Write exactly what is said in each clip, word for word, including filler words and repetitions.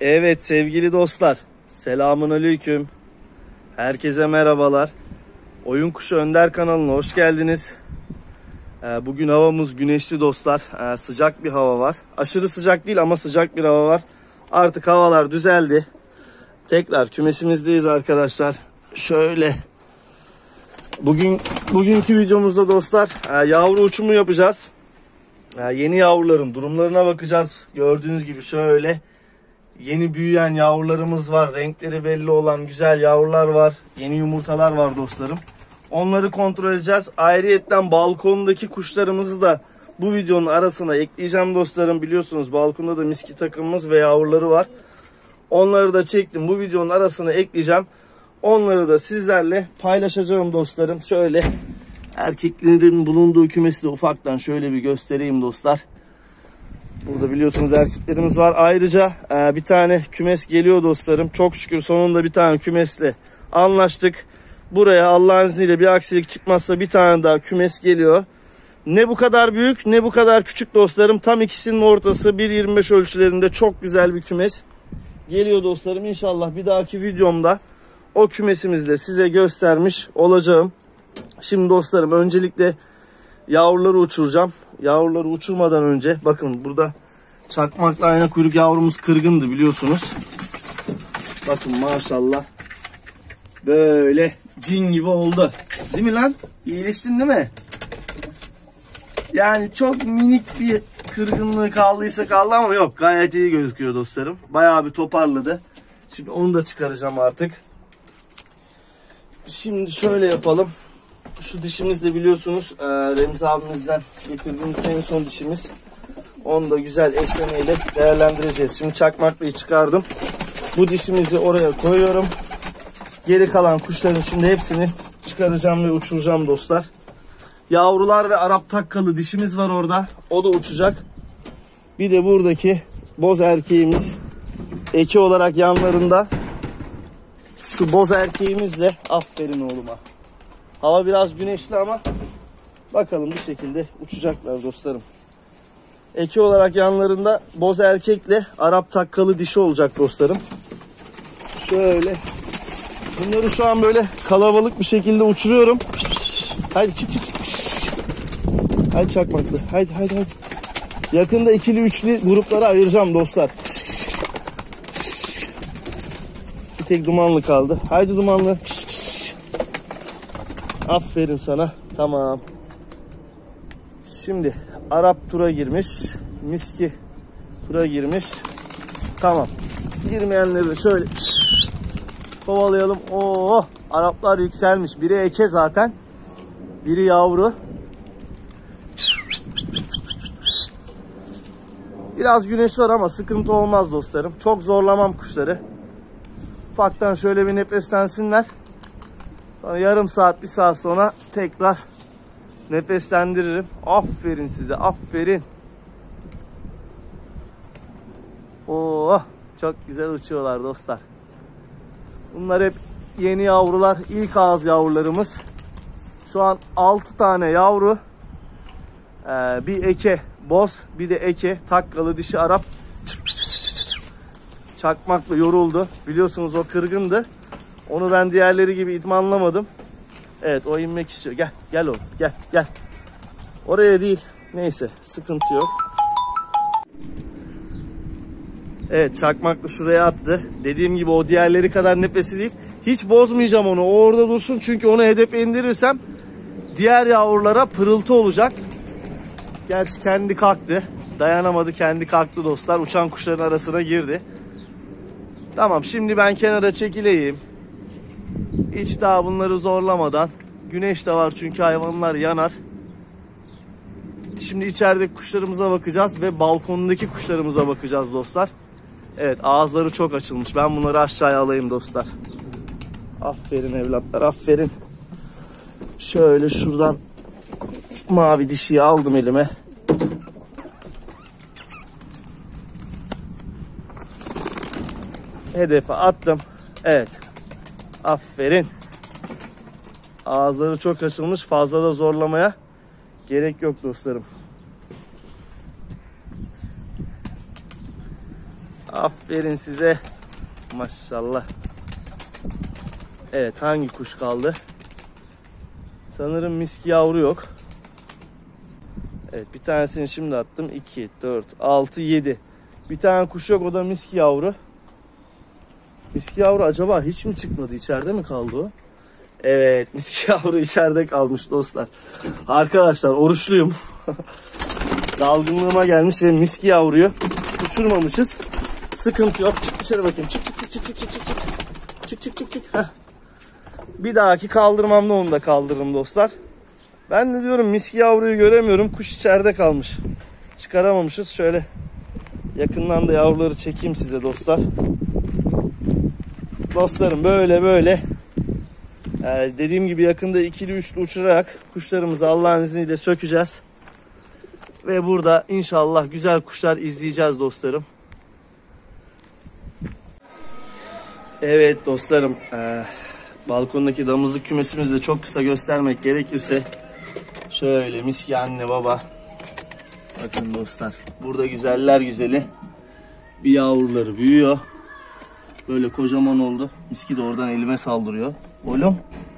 Evet sevgili dostlar, selamünaleyküm. Herkese merhabalar. Oyun Kuşu Önder kanalına hoş geldiniz. Bugün havamız güneşli dostlar. Sıcak bir hava var. Aşırı sıcak değil ama sıcak bir hava var. Artık havalar düzeldi. Tekrar kümesimizdeyiz arkadaşlar. Şöyle. Bugün bugünkü videomuzda dostlar yavru uçumu yapacağız. Yeni yavruların durumlarına bakacağız. Gördüğünüz gibi şöyle yeni büyüyen yavrularımız var. Renkleri belli olan güzel yavrular var. Yeni yumurtalar var dostlarım. Onları kontrol edeceğiz. Ayrıyetten balkondaki kuşlarımızı da bu videonun arasına ekleyeceğim dostlarım. Biliyorsunuz balkonda da miski takımımız ve yavruları var. Onları da çektim. Bu videonun arasına ekleyeceğim. Onları da sizlerle paylaşacağım dostlarım. Şöyle erkeklerin bulunduğu kümesi de ufaktan şöyle bir göstereyim dostlar. Burada biliyorsunuz erkeklerimiz var. Ayrıca bir tane kümes geliyor dostlarım. Çok şükür sonunda bir tane kümesle anlaştık. Buraya Allah'ın izniyle bir aksilik çıkmazsa bir tane daha kümes geliyor. Ne bu kadar büyük ne bu kadar küçük dostlarım. Tam ikisinin ortası bir yirmi beş ölçülerinde çok güzel bir kümes geliyor dostlarım. İnşallah bir dahaki videomda o kümesimizde size göstermiş olacağım. Şimdi dostlarım öncelikle yavruları uçuracağım. Yavruları uçurmadan önce bakın burada çakmakla ayna kuyruk yavrumuz kırgındı biliyorsunuz. Bakın maşallah böyle cin gibi oldu. Değil mi lan? İyileştin değil mi? Yani çok minik bir kırgınlığı kaldıysa kaldı ama yok, gayet iyi gözüküyor dostlarım. Bayağı bir toparladı. Şimdi onu da çıkaracağım artık. Şimdi şöyle yapalım. Şu dişimiz de biliyorsunuz Remzi abimizden getirdiğimiz en son dişimiz. Onu da güzel eşlemeyle değerlendireceğiz. Şimdi çakmaklıyı çıkardım. Bu dişimizi oraya koyuyorum. Geri kalan kuşların şimdi hepsini çıkaracağım ve uçuracağım dostlar. Yavrular ve Arap takkalı dişimiz var orada. O da uçacak. Bir de buradaki boz erkeğimiz eki olarak yanlarında. Şu boz erkeğimizle aferin oğluma. Hava biraz güneşli ama bakalım bir şekilde uçacaklar dostlarım. Eki olarak yanlarında boz erkekle Arap takkalı dişi olacak dostlarım. Şöyle. Bunları şu an böyle kalabalık bir şekilde uçuruyorum. Haydi çık çık. Haydi çakmaklı. Haydi haydi haydi. Yakında ikili üçlü gruplara ayıracağım dostlar. Bir tek dumanlı kaldı. Haydi dumanlı. Aferin sana. Tamam. Şimdi Arap tura girmiş. Miski tura girmiş. Tamam. Girmeyenleri de şöyle kovalayalım. Oo, Araplar yükselmiş. Biri eke zaten. Biri yavru. Biraz güneş var ama sıkıntı olmaz dostlarım. Çok zorlamam kuşları. Ufaktan şöyle bir nefeslensinler. Sonra yarım saat bir saat sonra tekrar nefeslendiririm. Aferin size, aferin. Oo, çok güzel uçuyorlar dostlar. Bunlar hep yeni yavrular, ilk ağız yavrularımız. Şu an altı tane yavru. Ee, bir eke boz, bir de eke takkalı dişi Arap. Çakmakla yoruldu. Biliyorsunuz o kırgındı. Onu ben diğerleri gibi idmanlamadım. Evet, o inmek istiyor. Gel, gel oğlum, gel, gel. Oraya değil. Neyse, sıkıntı yok. Evet, çakmaklı şuraya attı. Dediğim gibi o diğerleri kadar nefesi değil. Hiç bozmayacağım onu. O orada dursun çünkü onu hedefe indirirsem diğer yavrulara pırıltı olacak. Gerçi kendi kalktı. Dayanamadı, kendi kalktı dostlar. Uçan kuşların arasına girdi. Tamam, şimdi ben kenara çekileyim. Hiç daha bunları zorlamadan. Güneş de var çünkü hayvanlar yanar. Şimdi içerideki kuşlarımıza bakacağız ve balkondaki kuşlarımıza bakacağız dostlar. Evet, ağızları çok açılmış. Ben bunları aşağıya alayım dostlar. Aferin evlatlar, aferin. Şöyle şuradan mavi dişiyi aldım elime. Hedefe attım. Evet. Aferin. Ağızları çok açılmış. Fazla da zorlamaya gerek yok dostlarım. Aferin size. Maşallah. Evet, hangi kuş kaldı? Sanırım miski yavru yok. Evet, bir tanesini şimdi attım. iki, dört, altı, yedi. Bir tane kuş yok, o da miski yavru. Miski yavru acaba hiç mi çıkmadı? İçeride mi kaldı o? Evet, miski yavru içeride kalmış dostlar. Arkadaşlar oruçluyum. Dalgınlığıma gelmiş ve miski yavruyu uçurmamışız. Sıkıntı yok. Çık dışarı bakayım. Çık çık çık çık çık çık çık. Çık çık çık çık. Heh. Bir dahaki kaldırmamda onu da kaldırırım dostlar. Ben de diyorum miski yavruyu göremiyorum. Kuş içeride kalmış. Çıkaramamışız. Şöyle yakından da yavruları çekeyim size dostlar. Dostlarım böyle böyle ee, dediğim gibi yakında ikili üçlü uçurarak kuşlarımızı Allah'ın izniyle sökeceğiz. Ve burada inşallah güzel kuşlar izleyeceğiz dostlarım. Evet dostlarım, ee, balkondaki damızlık kümesimizi de çok kısa göstermek gerekirse şöyle miski anne baba. Bakın dostlar, burada güzeller güzeli bir yavruları büyüyor. Böyle kocaman oldu. Miski de oradan elime saldırıyor. Oğlum.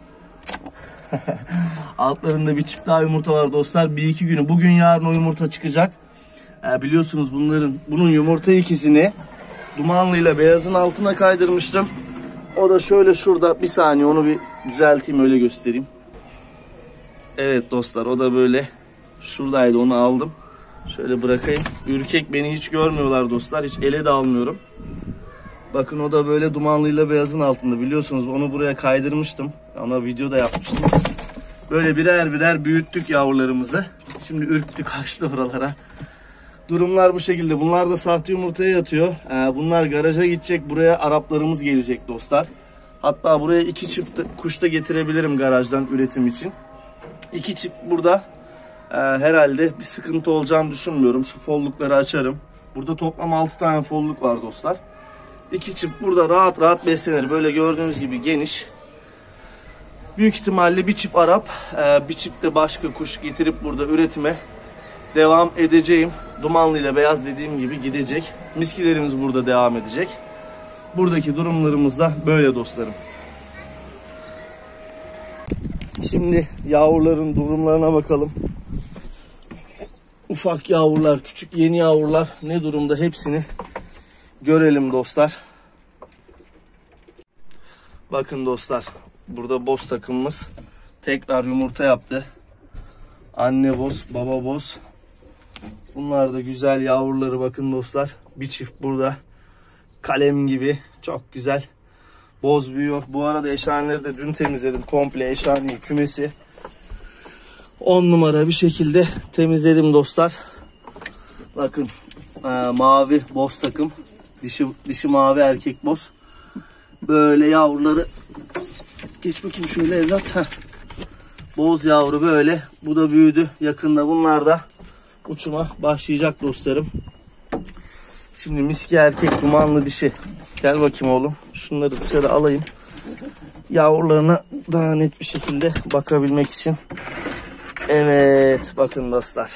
Altlarında bir çift daha yumurta var dostlar. Bir iki günü, bugün yarın o yumurta çıkacak. Ee, biliyorsunuz bunların bunun yumurta ikisini dumanlıyla beyazın altına kaydırmıştım. O da şöyle şurada, bir saniye onu bir düzelteyim öyle göstereyim. Evet dostlar, o da böyle şuradaydı, onu aldım. Şöyle bırakayım. Ürkek, beni hiç görmüyorlar dostlar. Hiç ele de almıyorum. Bakın o da böyle dumanlıyla beyazın altında, biliyorsunuz onu buraya kaydırmıştım. Ona video da yapmıştım. Böyle birer birer büyüttük yavrularımızı. Şimdi ürktü, kaçtı oralara. Durumlar bu şekilde. Bunlar da sahte yumurtaya yatıyor. Ee, bunlar garaja gidecek. Buraya Araplarımız gelecek dostlar. Hatta buraya iki çift kuş da getirebilirim garajdan üretim için. İki çift burada. Ee, herhalde bir sıkıntı olacağını düşünmüyorum. Şu follukları açarım. Burada toplam altı tane folluk var dostlar. İki çift burada rahat rahat beslenir. Böyle gördüğünüz gibi geniş. Büyük ihtimalle bir çift Arap, bir çift de başka kuş getirip burada üretime devam edeceğim. Dumanlı ile beyaz dediğim gibi gidecek. Miskilerimiz burada devam edecek. Buradaki durumlarımız da böyle dostlarım. Şimdi yavruların durumlarına bakalım. Ufak yavrular, küçük yeni yavrular ne durumda, hepsini görelim dostlar. Bakın dostlar, burada boz takımımız tekrar yumurta yaptı. Anne boz, baba boz. Bunlar da güzel yavruları, bakın dostlar. Bir çift burada kalem gibi, çok güzel boz büyüyor. Bu arada eşhaneleri de dün temizledim. Komple eşhaneyi, kümesi on numara bir şekilde temizledim dostlar. Bakın e, mavi boz takım. Dişi, dişi mavi, erkek boz. Böyle yavruları, geç bakayım şöyle evlat. Heh. Boz yavru böyle. Bu da büyüdü. Yakında bunlar da uçuma başlayacak dostlarım. Şimdi miski erkek, dumanlı dişi. Gel bakayım oğlum. Şunları dışarı alayım. Yavrularına daha net bir şekilde bakabilmek için. Evet bakın dostlar.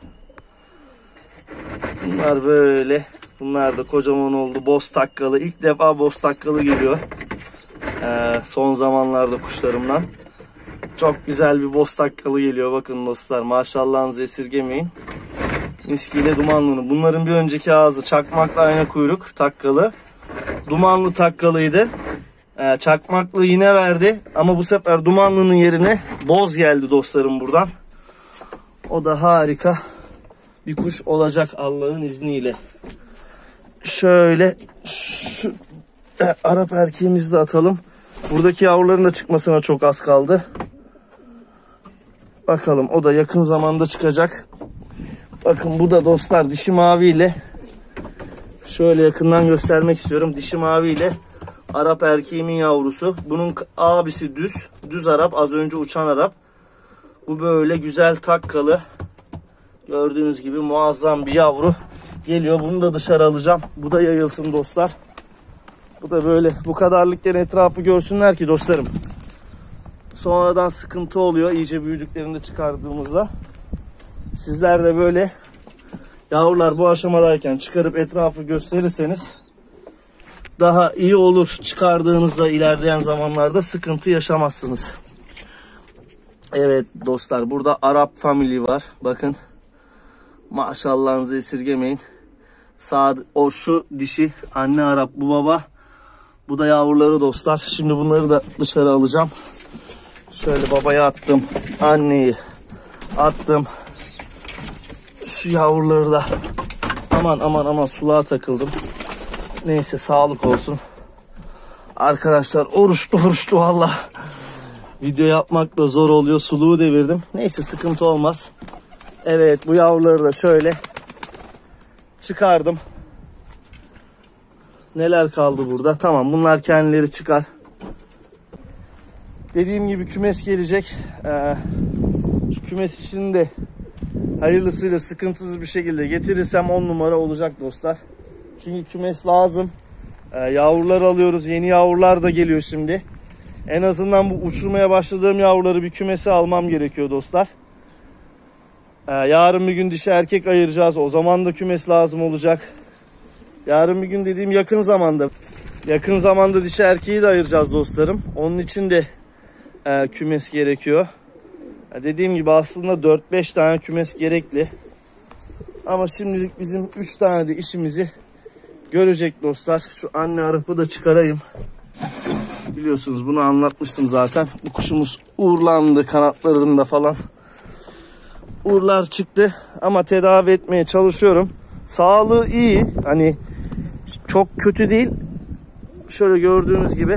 Bunlar böyle. Bunlar da kocaman oldu. Boz takkalı. İlk defa boz takkalı geliyor. Ee, son zamanlarda kuşlarımdan. Çok güzel bir boz takkalı geliyor. Bakın dostlar, maşallahınızı esirgemeyin. Miskiyle dumanlı. Bunların bir önceki ağzı çakmakla ayna kuyruk takkalı. Dumanlı takkalıydı. Ee, çakmaklı yine verdi. Ama bu sefer dumanlının yerine boz geldi dostlarım buradan. O da harika bir kuş olacak Allah'ın izniyle. Şöyle şu e, Arap erkeğimizi de atalım. Buradaki yavruların da çıkmasına çok az kaldı. Bakalım, o da yakın zamanda çıkacak. Bakın bu da dostlar dişi mavi ile, şöyle yakından göstermek istiyorum. Dişi mavi ile Arap erkeğimin yavrusu. Bunun abisi düz. Düz Arap, az önce uçan Arap. Bu böyle güzel takkalı. Gördüğünüz gibi muazzam bir yavru geliyor. Bunu da dışarı alacağım. Bu da yayılsın dostlar. Bu da böyle bu kadarlıkken etrafı görsünler ki dostlarım. Sonradan sıkıntı oluyor iyice büyüdüklerinde çıkardığımızda. Sizler de böyle yavrular bu aşamadayken çıkarıp etrafı gösterirseniz daha iyi olur. Çıkardığınızda ilerleyen zamanlarda sıkıntı yaşamazsınız. Evet dostlar, burada Arap family var. Bakın. Maşallahınızı esirgemeyin. Sağ, o şu dişi anne Arap, bu baba. Bu da yavruları dostlar. Şimdi bunları da dışarı alacağım. Şöyle babaya attım. Anneyi attım. Şu yavruları da. Aman aman aman, suluğa takıldım. Neyse, sağlık olsun. Arkadaşlar oruçlu oruçlu valla. Video yapmak da zor oluyor. Suluğu devirdim. Neyse, sıkıntı olmaz. Evet, bu yavruları da şöyle çıkardım. Neler kaldı burada? Tamam, bunlar kendileri çıkar. Dediğim gibi kümes gelecek. Ee, şu kümes işini de hayırlısıyla sıkıntısız bir şekilde getirirsem on numara olacak dostlar. Çünkü kümes lazım. Ee, yavrular alıyoruz. Yeni yavrular da geliyor şimdi. En azından bu uçurmaya başladığım yavruları bir kümese almam gerekiyor dostlar. Ee, yarın bir gün dişi erkek ayıracağız. O zaman da kümes lazım olacak. Yarın bir gün dediğim yakın zamanda. Yakın zamanda dişi erkeği de ayıracağız dostlarım. Onun için de e, kümes gerekiyor. E, dediğim gibi aslında dört beş tane kümes gerekli. Ama şimdilik bizim üç tane de işimizi görecek dostlar. Şu anne Arap'ı da çıkarayım. Biliyorsunuz, bunu anlatmıştım zaten. Bu kuşumuz uğurlandı kanatlarında falan. Uğurlar çıktı ama tedavi etmeye çalışıyorum. Sağlığı iyi. Hani çok kötü değil. Şöyle gördüğünüz gibi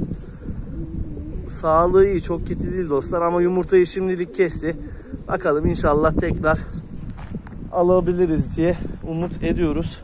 sağlığı iyi, çok kötü değil dostlar, ama yumurtayı şimdilik kesti. Bakalım, inşallah tekrar alabiliriz diye umut ediyoruz.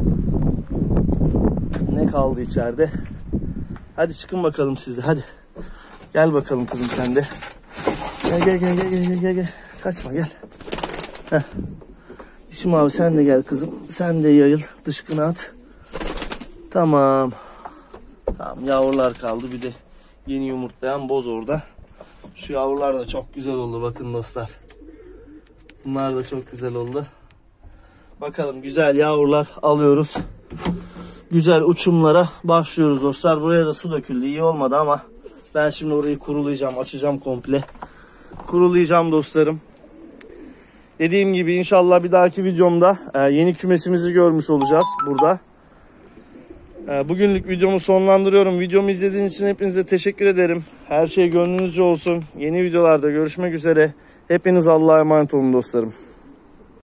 Ne kaldı içeride? Hadi çıkın bakalım siz de, hadi. Gel bakalım kızım sen de. Gel gel gel gel gel gel gel. Kaçma, gel. Heh. İşim abi, sen de gel kızım. Sen de yayıl, dışkını at. Tamam. Tamam, yavrular kaldı, bir de yeni yumurtlayan boz orada. Şu yavrular da çok güzel oldu, bakın dostlar. Bunlar da çok güzel oldu. Bakalım, güzel yavrular alıyoruz. Güzel uçumlara başlıyoruz dostlar. Buraya da su döküldü, iyi olmadı ama ben şimdi orayı kurulayacağım, açacağım komple. Kurulayacağım dostlarım. Dediğim gibi inşallah bir dahaki videomda yeni kümesimizi görmüş olacağız burada. Bugünlük videomu sonlandırıyorum. Videomu izlediğiniz için hepinize teşekkür ederim. Her şey gönlünüzce olsun. Yeni videolarda görüşmek üzere. Hepiniz Allah'a emanet olun dostlarım.